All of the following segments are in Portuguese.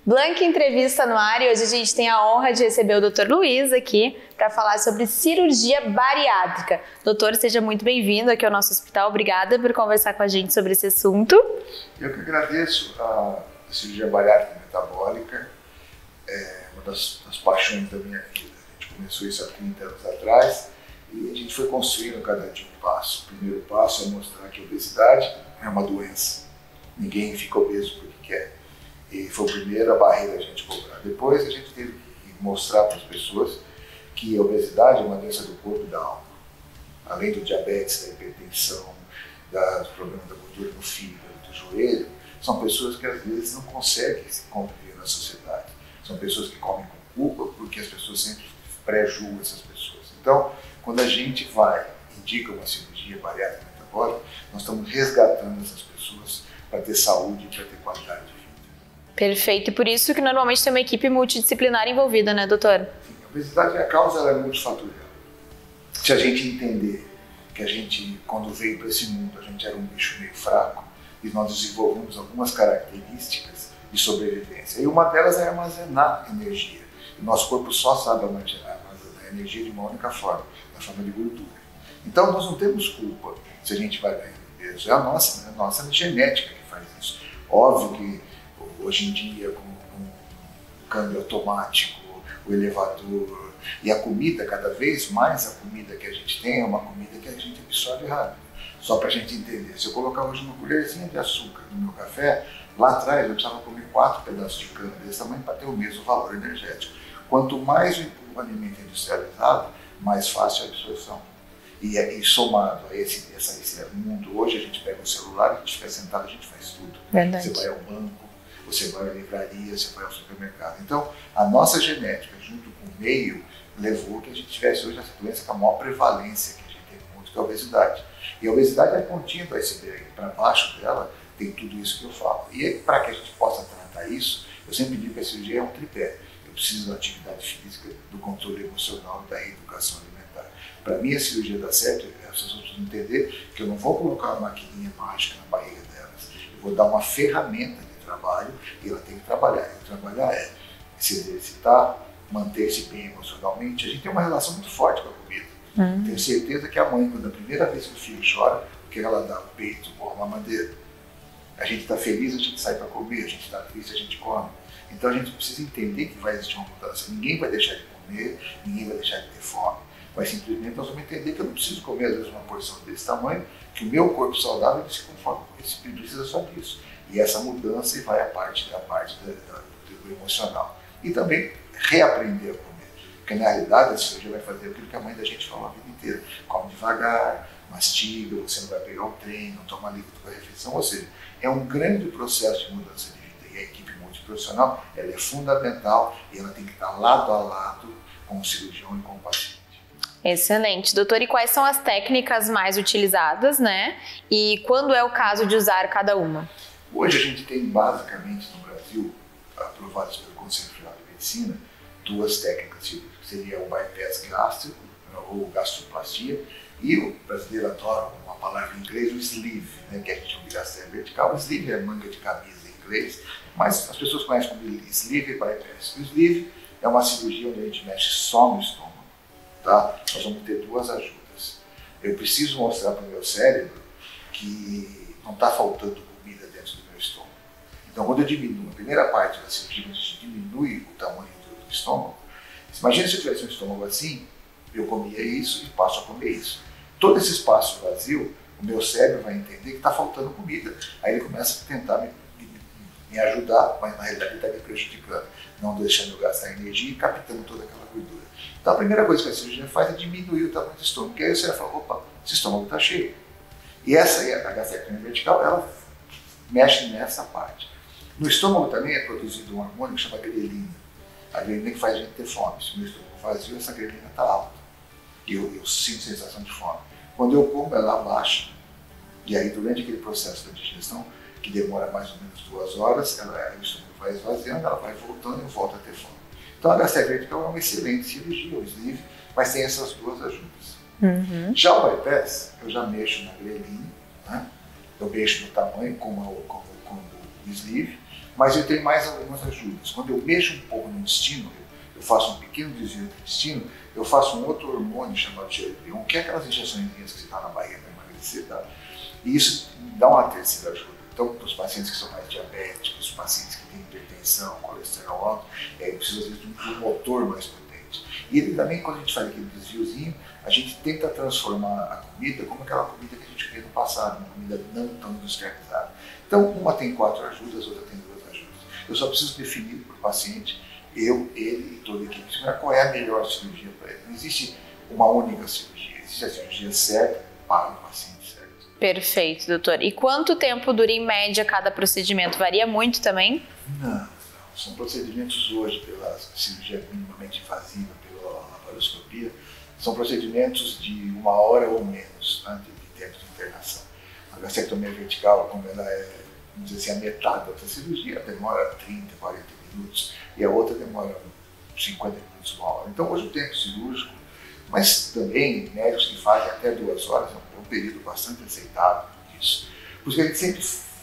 Blank Entrevista no ar e hoje a gente tem a honra de receber o Dr. Luiz aqui para falar sobre cirurgia bariátrica. Doutor, seja muito bem-vindo aqui ao nosso hospital. Obrigada por conversar com a gente sobre esse assunto. Eu que agradeço. A cirurgia bariátrica metabólica é uma das paixões da minha vida. A gente começou isso há 30 anos atrás e a gente foi construindo cada dia um passo. O primeiro passo é mostrar que a obesidade é uma doença. Ninguém fica obeso porque quer. E foi a primeira barreira a gente cobrar. Depois a gente teve que mostrar para as pessoas que a obesidade é uma doença do corpo e da alma. Além do diabetes, da hipertensão, dos problemas da gordura no fígado, do joelho, são pessoas que às vezes não conseguem se conviver na sociedade. São pessoas que comem com culpa porque as pessoas sempre pré-julgam essas pessoas. Então, quando a gente vai e indica uma cirurgia bariátrica metabólica, nós estamos resgatando essas pessoas para ter saúde e para ter qualidade de vida. Perfeito, e por isso que normalmente tem uma equipe multidisciplinar envolvida, né, doutor? Sim, a obesidade, a causa ela é multifatorial. Se a gente entender que a gente, quando veio para esse mundo, a gente era um bicho meio fraco e nós desenvolvemos algumas características de sobrevivência. E uma delas é armazenar energia. O nosso corpo só sabe armazenar energia de uma única forma, na forma de gordura. Então nós não temos culpa se a gente vai ganhando peso. É a nossa genética que faz isso. Óbvio que hoje em dia, com o câmbio automático, o elevador e a comida, cada vez mais a comida que a gente tem é uma comida que a gente absorve rápido. Só para a gente entender, se eu colocar hoje uma colherzinha de açúcar no meu café, lá atrás eu precisava comer 4 pedaços de cana desse tamanho para ter o mesmo valor energético. Quanto mais o alimento é industrializado, mais fácil a absorção. E somado a esse mundo, hoje a gente pega o celular, a gente fica sentado, a gente faz tudo. Verdade. Você vai ao banco, você vai à livraria, você vai ao supermercado. Então, a nossa genética, junto com o meio, levou que a gente tivesse hoje essa doença com a maior prevalência que a gente tem no mundo, que é a obesidade. E a obesidade é a pontinha do iceberg. Para baixo dela tem tudo isso que eu falo. E para que a gente possa tratar isso, eu sempre digo que a cirurgia é um tripé. Eu preciso da atividade física, do controle emocional e da reeducação alimentar. Para mim, a cirurgia dá certo, as pessoas precisam entender que eu não vou colocar uma maquininha mágica na barriga delas. Eu vou dar uma ferramenta de trabalho e ela tem que trabalhar. E trabalhar é se exercitar, manter-se bem emocionalmente. A gente tem uma relação muito forte com a comida. Tenho certeza que a mãe, quando a primeira vez que o filho chora, porque ela dá o peito ou a mamadeira. A gente está feliz, a gente sai para comer, a gente está triste, a gente come. Então a gente precisa entender que vai existir uma mudança. Ninguém vai deixar de comer, ninguém vai deixar de ter fome. Mas simplesmente nós vamos entender que eu não preciso comer às vezes uma porção desse tamanho, que o meu corpo saudável se conforma, porque ele precisa só disso. E essa mudança vai à parte do emocional. E também reaprender a comer. Porque na realidade a cirurgia vai fazer aquilo que a mãe da gente falou a vida inteira. Come devagar, mastiga, você não vai pegar o trem, não toma líquido com a refeição. Ou seja, é um grande processo de mudança de vida. E a equipe multiprofissional ela é fundamental e ela tem que estar lado a lado com o cirurgião e com o paciente. Excelente. Doutor, e quais são as técnicas mais utilizadas, né? E quando é o caso de usar cada uma? Hoje a gente tem basicamente no Brasil, aprovadas pelo Conselho Federal de Medicina, 2 técnicas cirúrgicas. Seria o bypass gástrico, ou gastroplastia, e o brasileiro adora uma palavra em inglês, o sleeve, né, que a gente chama de gastrite vertical. O sleeve é manga de camisa em inglês, mas as pessoas conhecem como sleeve e bypass. O sleeve é uma cirurgia onde a gente mexe só no estômago, tá? Nós vamos ter 2 ajudas. Eu preciso mostrar para o meu cérebro que não está faltando comida dentro do meu estômago. Então, quando eu diminuo, a primeira parte da cirurgia, a gente diminui o tamanho do estômago. Imagina se eu tivesse um estômago assim, eu comia isso e passo a comer isso. Todo esse espaço vazio, o meu cérebro vai entender que está faltando comida. Aí ele começa a tentar me ajudar, mas na realidade ele está me prejudicando, não deixando eu gastar energia e captando toda aquela gordura. Então a primeira coisa que a cirurgia faz é diminuir o tamanho do estômago, que aí você vai falar, opa, esse estômago está cheio. E essa aí, a gastrectomia vertical, ela mexe nessa parte. No estômago também é produzido um hormônio que chama grelina. A grelina que faz a gente ter fome. Se o meu estômago vazio, essa grelina está alta. E eu sinto sensação de fome. Quando eu como, ela baixa. E aí, durante aquele processo da digestão, que demora mais ou menos 2 horas, o estômago vai esvaziando, ela vai voltando e eu volto a ter fome. Então a gastrectomia vertical é uma excelente cirurgia, o sleeve, mas tem essas 2 ajudas. Já o bypass, eu já mexo na grelina, né? Eu mexo no tamanho, como o sleeve, mas eu tenho mais algumas ajudas. Quando eu mexo um pouco no intestino, eu faço um pequeno desvio do intestino, eu faço um outro hormônio chamado GLP-1, que é aquelas injeções que você está na barriga para emagrecer, tá? E isso dá uma terceira ajuda. Então, para os pacientes que são mais diabéticos, os pacientes que têm hipertensão, colesterol alto, precisa às vezes de um motor mais potente. E ele também, quando a gente faz aquele desviozinho, a gente tenta transformar a comida como aquela comida que a gente fez no passado, uma comida não tão industrializada. Então, uma tem 4 ajudas, outra tem 2 ajudas. Eu só preciso definir para o paciente, eu, ele e toda a equipe, qual é a melhor cirurgia para ele. Não existe uma única cirurgia, existe a cirurgia certa para o paciente certo. Perfeito, doutor. E quanto tempo dura em média cada procedimento? Varia muito também? Não. São procedimentos hoje pela cirurgia minimamente invasiva, pela laparoscopia, são procedimentos de 1 hora ou menos, né, de tempo de internação. A gastrectomia vertical, como ela é, vamos dizer assim, a metade da outra cirurgia, demora 30, 40 minutos, e a outra demora 50 minutos, 1 hora. Então hoje o tempo cirúrgico, mas também médicos que fazem até 2 horas, é um período bastante aceitável disso. Porque a gente sempre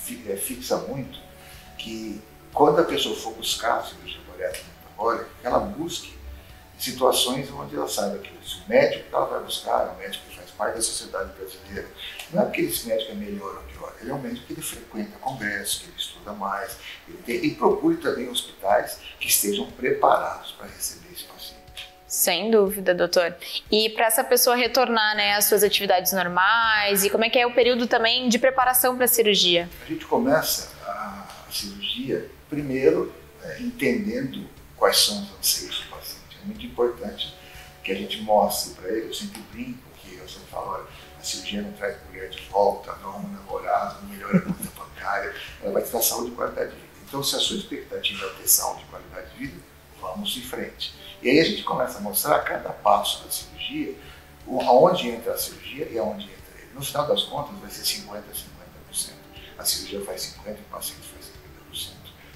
fixa muito que quando a pessoa for buscar a cirurgia bariátrica metabólica, ela busque situações onde ela saiba que o médico que ela vai buscar é um médico que faz parte da sociedade brasileira. Não é porque esse médico é melhor ou pior, ele é um médico que ele frequenta congressos, que ele estuda mais, e procure também hospitais que estejam preparados para receber esse paciente. Sem dúvida, doutor. E para essa pessoa retornar, né, às suas atividades normais, e como é que é o período também de preparação para a cirurgia? A gente começa a cirurgia primeiro entendendo quais são os anseios do paciente. É muito importante que a gente mostre para ele, eu sempre brinco, que eu sempre falo, olha, a cirurgia não traz mulher de volta, não arruma namorado, não melhora a conta bancária, ela vai te dar saúde e qualidade de vida. Então, se a sua expectativa é ter saúde e qualidade de vida, vamos em frente. E aí a gente começa a mostrar cada passo da cirurgia, aonde entra a cirurgia e aonde entra ele. No final das contas, vai ser 50% a 50%. A cirurgia faz 50% e o paciente faz 50%.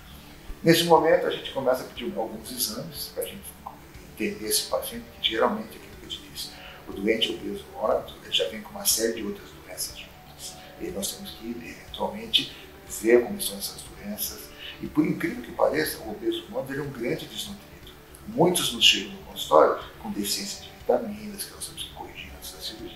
Nesse momento, a gente começa a pedir alguns exames para a gente entender esse paciente, que geralmente é aquilo que eu te disse. O doente obeso mórbido, ele já vem com uma série de outras doenças juntas. E nós temos que, eventualmente, ver como são essas doenças. E por incrível que pareça, o obeso mórbido é um grande desnutrido. Muitos nos chegam no consultório com deficiência de vitaminas, que nós temos que corrigir antes da cirurgia.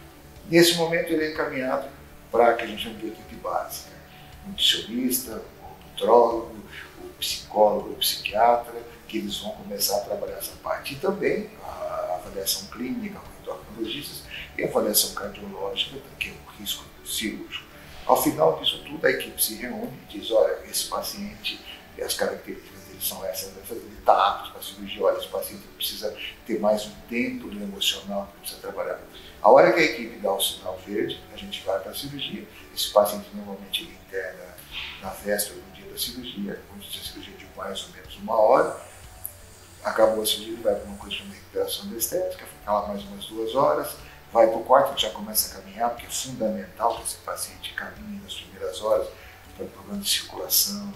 Nesse momento, ele é encaminhado para que a gente chama de equipe básica. O nutricionista, o nutrólogo, o psicólogo, o psiquiatra, que eles vão começar a trabalhar essa parte. E também a avaliação clínica com endocrinologistas e a avaliação cardiológica, que é o risco cirúrgico. Ao final disso tudo, a equipe se reúne e diz, olha, esse paciente, as características dele são essas, ele está apto para a cirurgia, olha, esse paciente precisa ter mais um tempo no emocional que precisa trabalhar. A hora que a equipe dá o sinal verde, a gente vai para a cirurgia. Esse paciente normalmente ele interna na véspera do dia da cirurgia, onde a cirurgia de mais ou menos 1 hora. Acabou a cirurgia, ele vai para uma coisa chamada recuperação da estética, fica lá mais umas 2 horas, vai para o quarto, já começa a caminhar, porque é fundamental que esse paciente caminhe nas primeiras horas, para problemas de circulação,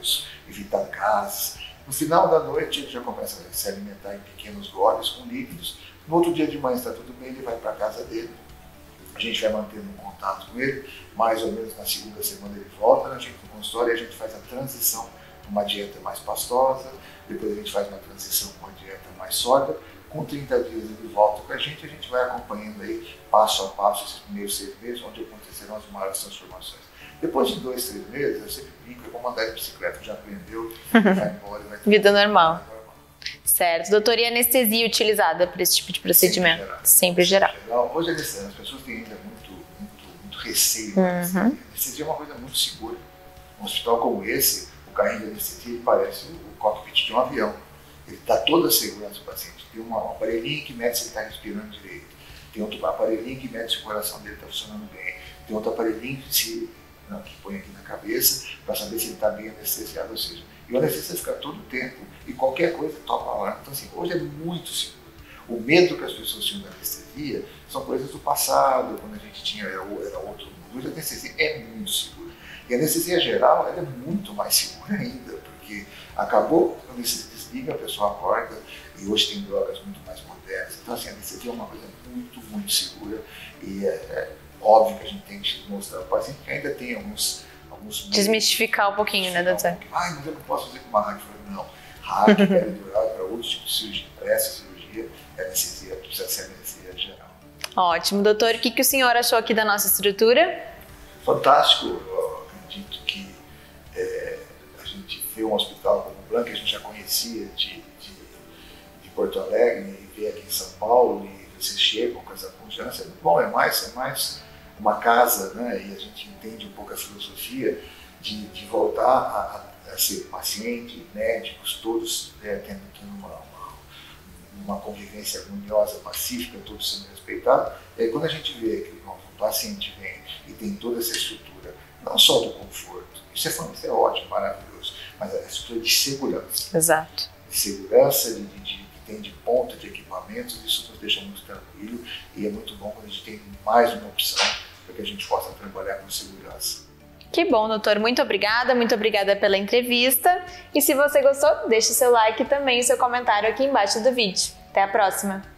evitar gases. No final da noite, ele já começa a se alimentar em pequenos goles com líquidos. No outro dia de manhã está tudo bem, ele vai para a casa dele. A gente vai mantendo um contato com ele, mais ou menos na segunda semana ele volta na gente no consultório e a gente faz a transição para uma dieta mais pastosa, depois a gente faz uma transição para uma dieta mais sólida. Com 30 dias ele volta com a gente vai acompanhando aí passo a passo esses primeiros 6 meses, onde acontecerão as maiores transformações. Depois de 2, 3 meses, eu sempre brinco, eu vou mandar de bicicleta, já aprendeu, vai embora, vai ter vida normal. Certo. Doutor, e a anestesia utilizada para esse tipo de procedimento? Sempre geral. Hoje as pessoas têm ainda muito receio. A anestesia é uma coisa muito segura. Um hospital como esse, o carrinho de anestesia parece o cockpit de um avião. Ele dá toda a segurança para o paciente. Tem um aparelhinho que mede se ele está respirando direito. Tem outro aparelhinho que mede se o coração dele está funcionando bem. Tem outro aparelhinho que põe aqui na cabeça para saber se ele está bem anestesiado, ou seja, e o anestesista fica todo o tempo e qualquer coisa topa alarme. Então, assim, hoje é muito seguro. O medo que as pessoas tinham da anestesia são coisas do passado, quando a gente tinha, era outro mundo. Hoje a anestesia é muito segura. E a anestesia geral, ela é muito mais segura ainda, porque acabou, quando a anestesia desliga, a pessoa acorda, e hoje tem drogas muito mais modernas. Então, assim, a anestesia é uma coisa muito segura, e óbvio que a gente tem que mostrar ao paciente que ainda tem alguns alguns... Desmistificar um pouquinho, né, doutor? Mas eu não posso fazer com uma hack. Eu falei, não, hack, peridural, para outros tipos de cirurgia, para essa cirurgia, anestesia, precisa ser anestesia geral. Ótimo, doutor. O que o senhor achou aqui da nossa estrutura? Fantástico. Eu acredito que a gente vê um hospital como o Blanc, que a gente já conhecia de Porto Alegre, e vê aqui em São Paulo, e vocês chegam com essa confiança. É muito bom, é mais uma casa, né? E a gente entende um pouco a filosofia de voltar a ser paciente, médicos, todos tendo uma convivência harmoniosa, pacífica, todos sendo respeitados. E aí, quando a gente vê que o paciente vem e tem toda essa estrutura, não só do conforto, isso é ótimo, maravilhoso, mas a estrutura de segurança. Exato. De segurança, que tem de ponta, de equipamentos, isso nos deixa muito tranquilo e é muito bom quando a gente tem mais uma opção para que a gente possa trabalhar com segurança. Que bom, doutor. Muito obrigada pela entrevista. E se você gostou, deixe seu like e também o seu comentário aqui embaixo do vídeo. Até a próxima!